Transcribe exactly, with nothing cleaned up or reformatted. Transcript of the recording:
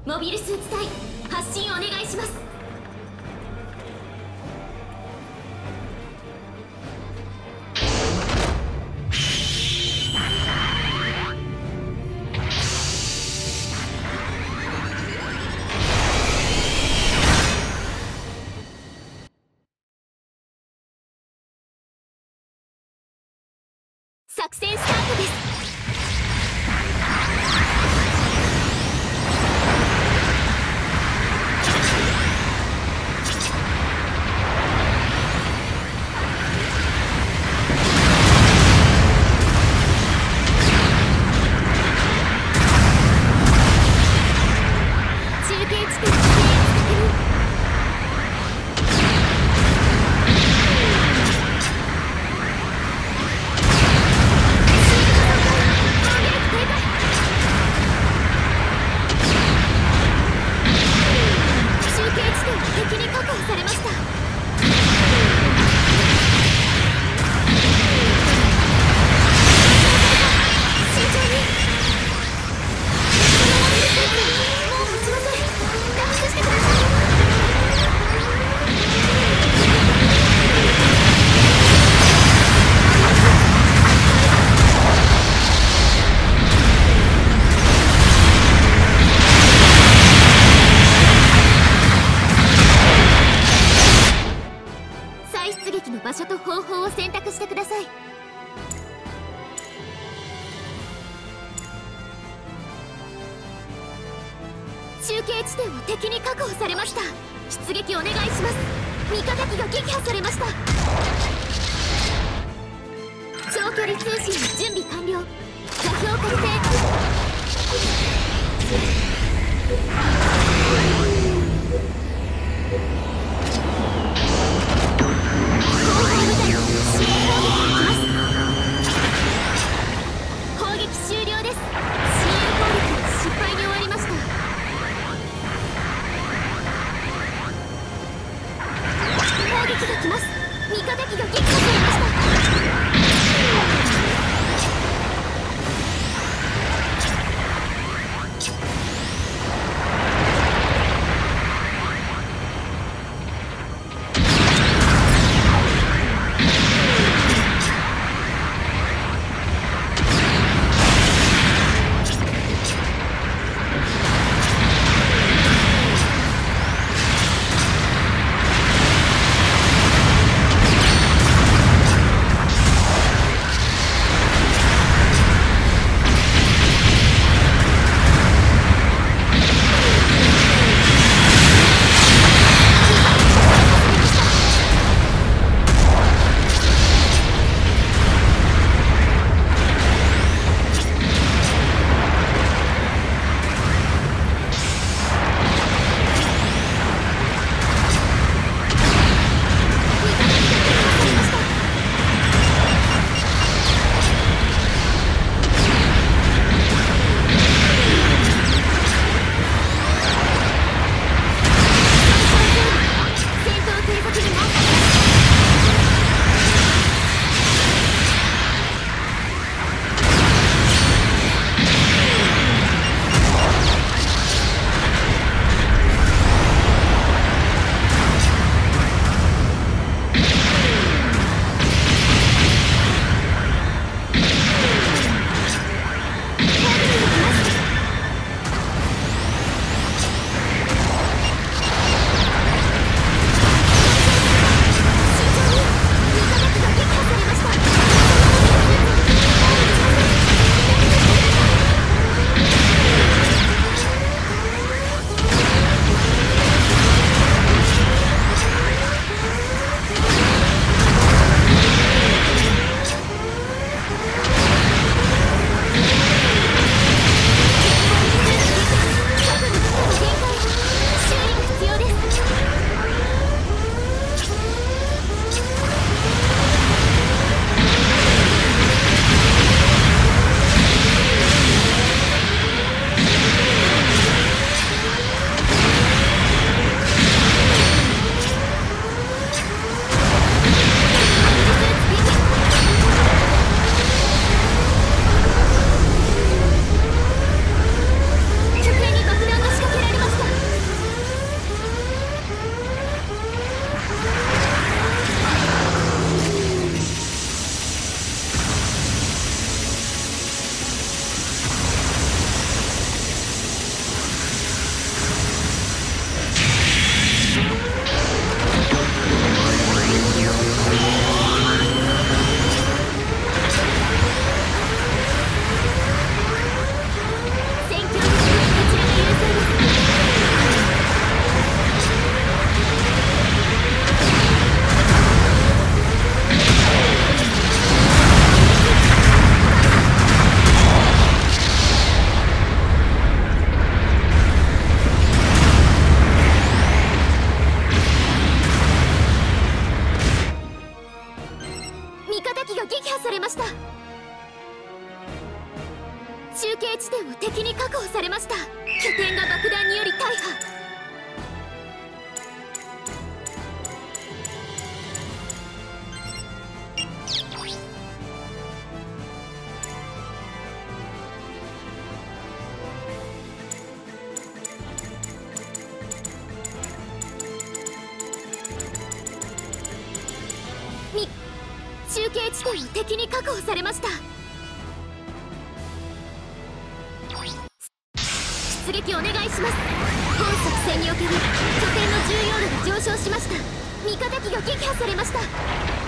モビルスーツ隊発進お願いします。作戦スタートです。場所と方法を選択してください。中継地点を敵に確保されました。出撃お願いします。味方機が撃破されました。長距離通信の準備完了。座標確定。攻撃終了です。支援攻撃は失敗に終わりました。攻撃が来ます。味方機が撃破されました。 に確保されました。拠点が爆弾により大破。み中継地点を敵に確保されました。出撃お願いします。本作戦における拠点の重要度が上昇しました。味方機が撃破されました。